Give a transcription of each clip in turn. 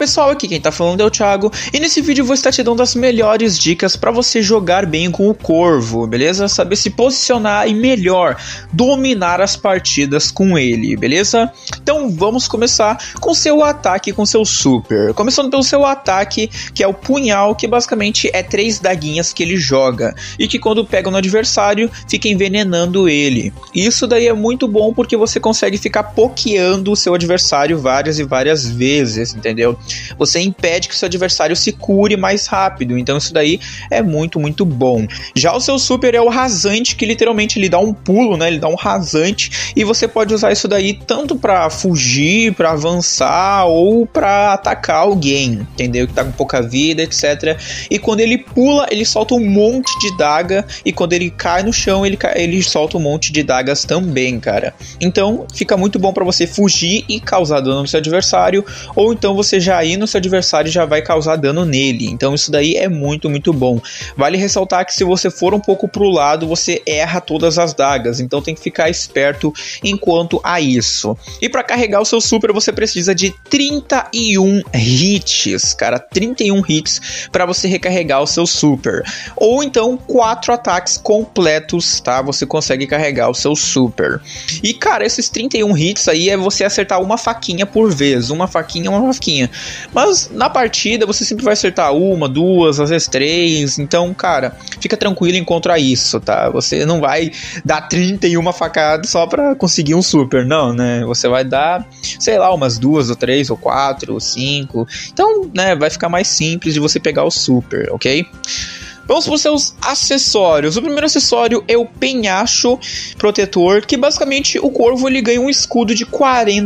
pessoal, aqui quem tá falando é o Thiago, e nesse vídeo eu vou estar te dando as melhores dicas para você jogar bem com o Corvo, beleza? Saber se posicionar e melhor dominar as partidas com ele, beleza? Então vamos começar com seu ataque, com seu super. Começando pelo seu ataque, que é o punhal, que basicamente é 3 daguinhas que ele joga, e que quando pega no adversário, fica envenenando ele. Isso daí é muito bom porque você consegue ficar pokeando o seu adversário várias e várias vezes, entendeu? Você impede que o seu adversário se cure mais rápido, então isso daí é muito bom. Já o seu super é o rasante, que literalmente ele dá um pulo, né? Ele dá um rasante, e você pode usar isso daí tanto para fugir, para avançar ou para atacar alguém, entendeu? Que tá com pouca vida, etc. E quando ele pula, ele solta um monte de daga, e quando ele cai no chão, ele solta um monte de dagas também, cara. Então fica muito bom para você fugir e causar dano no seu adversário, ou então você já ir no seu adversário e já vai causar dano nele. Então isso daí é muito bom. Vale ressaltar que se você for um pouco pro lado, você erra todas as dagas, então tem que ficar esperto enquanto a isso. E para carregar o seu super você precisa de 31 hits, cara, 31 hits para você recarregar o seu super, ou então 4 ataques completos, tá? Você consegue carregar o seu super. E cara, esses 31 hits aí é você acertar uma faquinha por vez, uma faquinha, mas na partida você sempre vai acertar uma, duas, às vezes 3, então cara, fica tranquilo enquanto a isso, tá? Você não vai dar 31 facadas só pra conseguir um super, não, né? Você vai dar, sei lá, umas 2 ou 3 ou 4 ou 5, então, né, vai ficar mais simples de você pegar o super, ok? Vamos para os seus acessórios. O primeiro acessório é o penhacho protetor, que basicamente o Corvo ele ganha um escudo de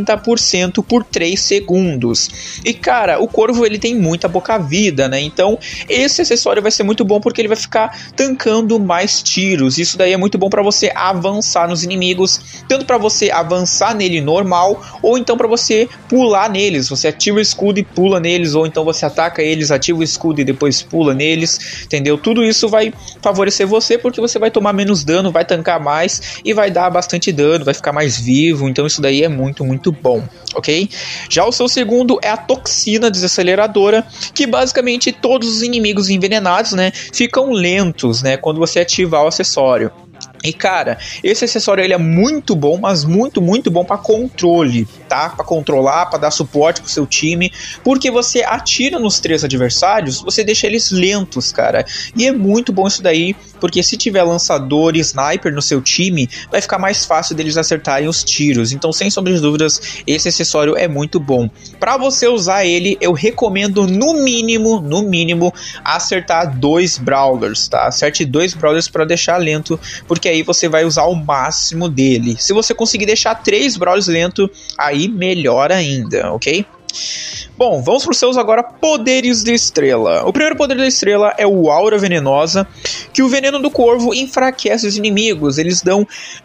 40% por 3 segundos. E cara, o Corvo ele tem muita pouca vida, né? Então esse acessório vai ser muito bom porque ele vai ficar tancando mais tiros. Isso daí é muito bom para você avançar nos inimigos, tanto para você avançar nele normal, ou então para você pular neles. Você ativa o escudo e pula neles, ou então você ataca eles, ativa o escudo e depois pula neles, entendeu? Tudo isso vai favorecer você porque você vai tomar menos dano, vai tancar mais e vai dar bastante dano, vai ficar mais vivo, então isso daí é muito bom, ok? Já o seu segundo é a toxina desaceleradora, que basicamente todos os inimigos envenenados, né, ficam lentos, né, quando você ativar o acessório. E cara, esse acessório ele é muito bom, mas muito bom para controle, tá? Para controlar, para dar suporte pro seu time, porque você atira nos 3 adversários, você deixa eles lentos, cara. E é muito bom isso daí, porque se tiver lançador e sniper no seu time, vai ficar mais fácil deles acertarem os tiros. Então, sem sombra de dúvidas, esse acessório é muito bom. Para você usar ele, eu recomendo no mínimo acertar 2 brawlers, tá? Acerte 2 brawlers para deixar lento, porque aí você vai usar o máximo dele. Se você conseguir deixar 3 brawlers lento, aí melhor ainda, ok? Bom, vamos para os seus agora poderes da estrela. O primeiro poder da estrela é o Aura Venenosa, que o veneno do Corvo enfraquece os inimigos. Eles dão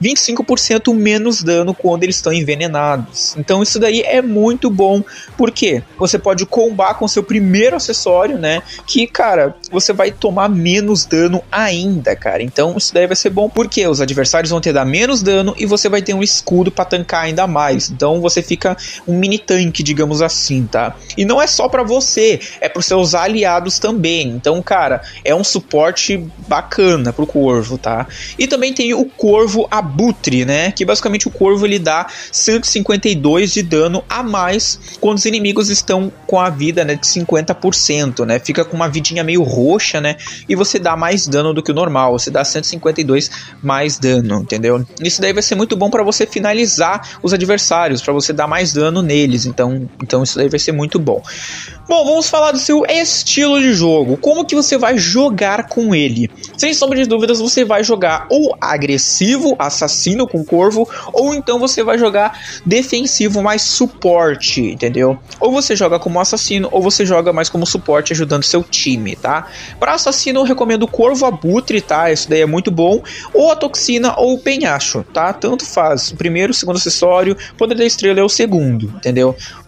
25% menos dano quando eles estão envenenados. Então isso daí é muito bom, porque você pode combar com o seu primeiro acessório, né? Que, cara, você vai tomar menos dano ainda, cara. Então isso daí vai ser bom, porque os adversários vão ter dar menos dano e você vai ter um escudo para tancar ainda mais. Então você fica um mini tanque, digamos assim, tá? E não é só pra você, é pros seus aliados também. Então, cara, é um suporte bacana pro Corvo, tá? E também tem o Corvo Abutre, né? Que basicamente o Corvo ele dá 152 de dano a mais quando os inimigos estão com a vida, né, de 50%, né? Fica com uma vidinha meio roxa, né? E você dá mais dano do que o normal. Você dá 152 mais dano, entendeu? Isso daí vai ser muito bom pra você finalizar os adversários, pra você dar mais dano neles. Então isso daí vai ser muito bom. Bom, vamos falar do seu estilo de jogo. Como que você vai jogar com ele? Sem sombra de dúvidas, você vai jogar ou agressivo, assassino com Corvo, ou então você vai jogar defensivo mais suporte, entendeu? Ou você joga como assassino, ou você joga mais como suporte ajudando seu time, tá? Para assassino eu recomendo o Corvo Abutre, tá? Isso daí é muito bom. Ou a toxina ou o penhacho, tá? Tanto faz. O primeiro, o segundo acessório, poder da estrela é o segundo, entendeu?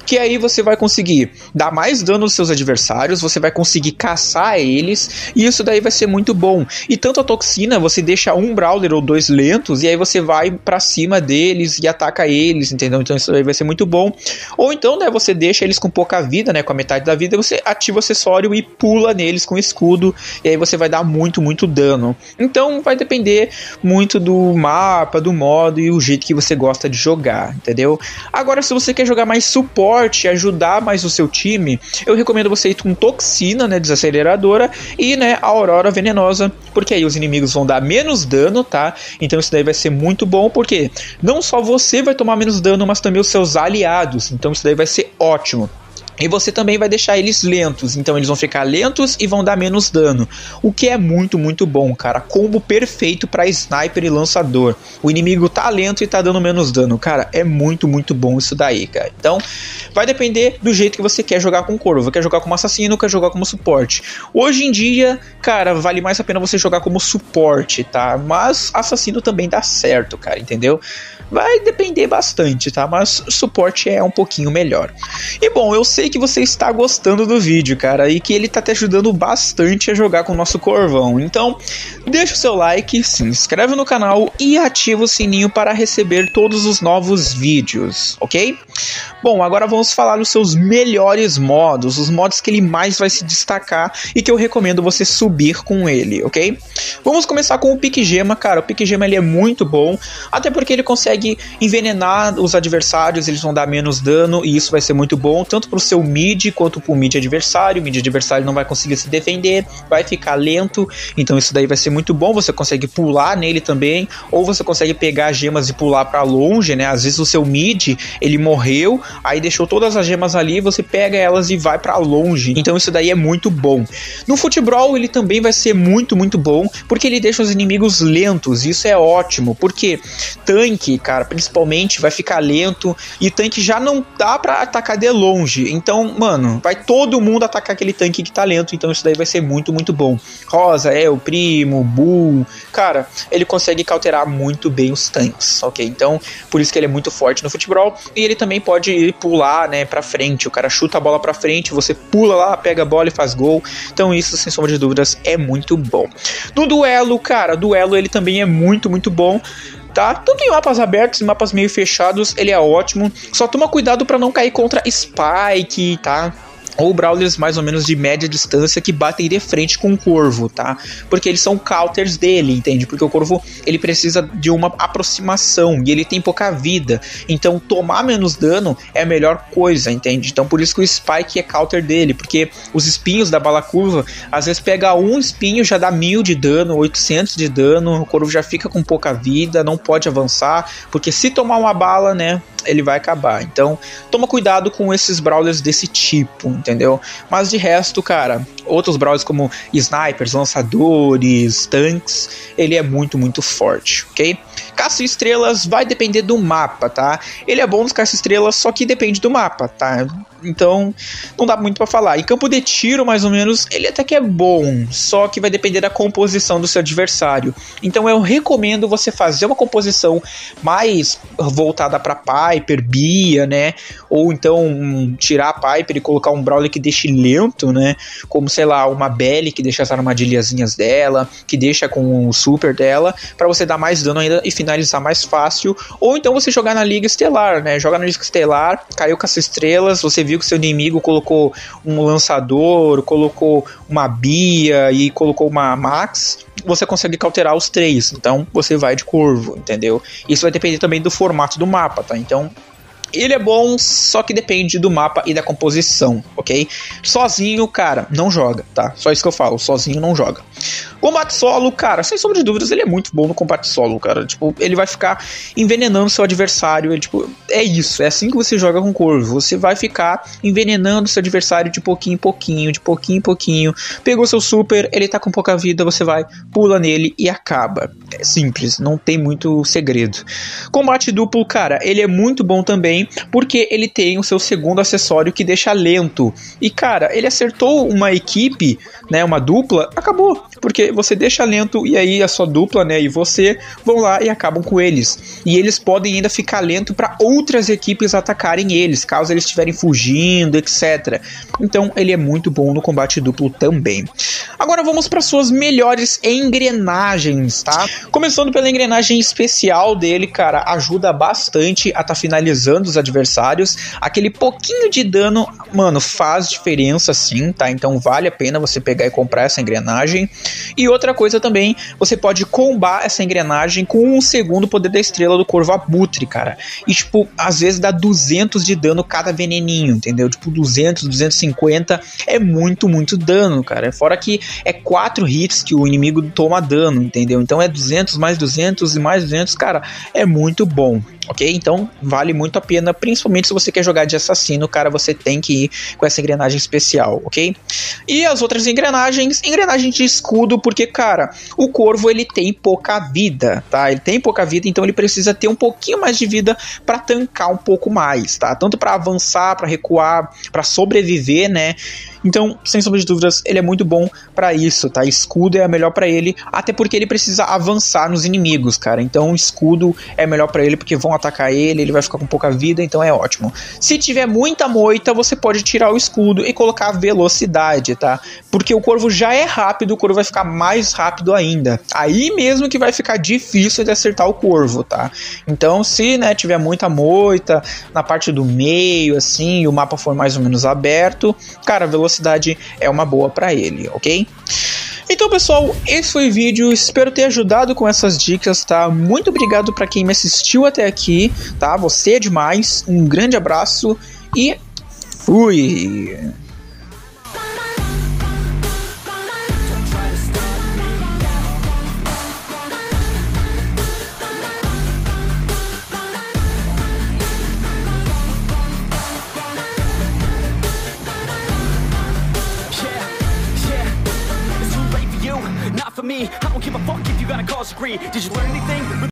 que aí você vai conseguir dar mais dano aos seus adversários, você vai conseguir caçar eles, e isso daí vai ser muito bom. E tanto a toxina, você deixa um Brawler ou 2 lentos, e aí você vai pra cima deles e ataca eles, entendeu? Então isso daí vai ser muito bom. Ou então, né, você deixa eles com pouca vida, né, com a metade da vida, e você ativa o acessório e pula neles com escudo, e aí você vai dar muito dano. Então vai depender muito do mapa, do modo e o jeito que você gosta de jogar, entendeu? Agora, se você quer jogar mais suporte, ajudar mais o seu time, eu recomendo você ir com toxina, né, desaceleradora, e, né, a aurora venenosa, porque aí os inimigos vão dar menos dano, tá? Então isso daí vai ser muito bom, porque não só você vai tomar menos dano, mas também os seus aliados. Então isso daí vai ser ótimo. E você também vai deixar eles lentos, então eles vão ficar lentos e vão dar menos dano, o que é muito bom, cara. Combo perfeito para sniper e lançador. O inimigo tá lento e tá dando menos dano, cara, é muito bom isso daí, cara. Então vai depender do jeito que você quer jogar com corvo. Quer jogar como assassino, quer jogar como suporte. Hoje em dia, cara, vale mais a pena você jogar como suporte, tá? Mas assassino também dá certo, cara, entendeu? Vai depender bastante, tá? Mas suporte é um pouquinho melhor. E bom, eu sei que você está gostando do vídeo, cara, e que ele tá te ajudando bastante a jogar com o nosso corvão. Então, deixa o seu like, se inscreve no canal e ativa o sininho para receber todos os novos vídeos, ok? Bom, agora vamos falar dos seus melhores modos, os modos que ele mais vai se destacar e que eu recomendo você subir com ele, ok? Vamos começar com o Pique Gema, cara. O Pique Gema ele é muito bom, até porque ele consegue envenenar os adversários, eles vão dar menos dano e isso vai ser muito bom, tanto pro seu mid quanto pro mid adversário. O mid adversário não vai conseguir se defender, vai ficar lento, então isso daí vai ser muito bom. Você consegue pular nele também, ou você consegue pegar as gemas e pular pra longe, né? Às vezes o seu mid, ele morreu, aí deixou todas as gemas ali, você pega elas e vai pra longe, então isso daí é muito bom. No Futebol ele também vai ser muito bom, porque ele deixa os inimigos lentos, isso é ótimo, porque tanque, cara, principalmente vai ficar lento, e tanque já não dá pra atacar de longe, então, mano, vai todo mundo atacar aquele tanque que tá lento, então isso daí vai ser muito bom. Rosa, El Primo, Bull, cara, ele consegue cauterar muito bem os tanques, ok? Então, por isso que ele é muito forte no Futebol, e ele também pode ir pular, né, pra frente, o cara chuta a bola pra frente, você pula lá, pega a bola e faz gol, então isso, sem sombra de dúvidas, é muito bom. No Duelo, cara, Duelo ele também é muito bom, tá? Tanto em mapas abertos e mapas meio fechados, ele é ótimo. Só toma cuidado pra não cair contra Spike, tá? Ou brawlers mais ou menos de média distância que batem de frente com o corvo, tá? Porque eles são counters dele, entende? Porque o corvo, ele precisa de uma aproximação e ele tem pouca vida, então tomar menos dano é a melhor coisa, entende? Então por isso que o Spike é counter dele, porque os espinhos da bala curva, às vezes pega um espinho, já dá 1000 de dano, 800 de dano, o corvo já fica com pouca vida, não pode avançar, porque se tomar uma bala, né, ele vai acabar. Então toma cuidado com esses brawlers desse tipo, entendeu? Mas de resto, cara, outros brawlers como snipers, lançadores, tanques, ele é muito forte, ok? Caça-estrelas vai depender do mapa, tá? Ele é bom nos caça-estrelas, só que depende do mapa, tá? Então não dá muito pra falar. Em campo de tiro, mais ou menos, ele até que é bom, só que vai depender da composição do seu adversário. Então eu recomendo você fazer uma composição mais voltada pra Piper, Bia, né? Ou então tirar a Piper e colocar um brawler que deixe lento, né? Como, sei lá, uma Belly que deixa as armadilhazinhas dela, que deixa com o super dela, pra você dar mais dano ainda e finalizar mais fácil. Ou então você jogar na Liga Estelar, né? Jogar na Liga Estelar, caiu com as estrelas, você viu que seu inimigo colocou um lançador, colocou uma Bia e colocou uma Max, você consegue cauterar os 3, então você vai de corvo, entendeu? Isso vai depender também do formato do mapa, tá? Então ele é bom, só que depende do mapa e da composição, ok? Sozinho, cara, não joga, tá? Só isso que eu falo, sozinho não joga. Combate solo, cara, sem sombra de dúvidas, ele é muito bom no combate solo, cara. Tipo, ele vai ficar envenenando seu adversário. Ele, tipo, é isso, é assim que você joga com corvo. Você vai ficar envenenando seu adversário de pouquinho em pouquinho, de pouquinho em pouquinho. Pegou seu super, ele tá com pouca vida, você vai, pula nele e acaba. É simples, não tem muito segredo. Combate duplo, cara, ele é muito bom também, porque ele tem o seu segundo acessório que deixa lento. E, cara, ele acertou uma equipe, né, uma dupla, acabou. Porque você deixa lento e aí a sua dupla, né, e você vão lá e acabam com eles. E eles podem ainda ficar lento para outras equipes atacarem eles, caso eles estiverem fugindo, etc. Então ele é muito bom no combate duplo também. Agora vamos para suas melhores engrenagens, tá? Começando pela engrenagem especial dele, cara, ajuda bastante a tá finalizando os adversários. Aquele pouquinho de dano, mano, faz diferença sim, tá? Então vale a pena você pegar e comprar essa engrenagem. E outra coisa também, você pode combar essa engrenagem com um segundo poder da estrela do Corvo Abutre, cara. E tipo, às vezes dá 200 de dano cada veneninho, entendeu? Tipo, 200, 250 é muito dano, cara. Fora que é 4 hits que o inimigo toma dano, entendeu? Então é 200 mais 200 e mais 200, cara, é muito bom. Ok? Então vale muito a pena, principalmente se você quer jogar de assassino, cara, você tem que ir com essa engrenagem especial, ok? E as outras engrenagem de escudo, porque, cara, o Corvo ele tem pouca vida, tá? Ele tem pouca vida, então ele precisa ter um pouquinho mais de vida para tancar um pouco mais, tá? Tanto para avançar, para recuar, para sobreviver, né? Então, sem sombra de dúvidas, ele é muito bom para isso, tá? Escudo é a melhor para ele, até porque ele precisa avançar nos inimigos, cara. Então, escudo é melhor para ele porque vão atacar ele, ele vai ficar com pouca vida, então é ótimo. Se tiver muita moita, você pode tirar o escudo e colocar velocidade, tá? Porque o Corvo já é rápido, o Corvo vai ficar mais rápido ainda. Aí mesmo que vai ficar difícil de acertar o Corvo, tá? Então, se, né, tiver muita moita na parte do meio, assim, e o mapa for mais ou menos aberto, cara, velocidade é uma boa para ele, ok? Então, pessoal, esse foi o vídeo, espero ter ajudado com essas dicas, tá? Muito obrigado para quem me assistiu até aqui, tá? Você é demais, um grande abraço e fui! Not for me, I don't give a fuck if you got a cause degree. Did you learn anything?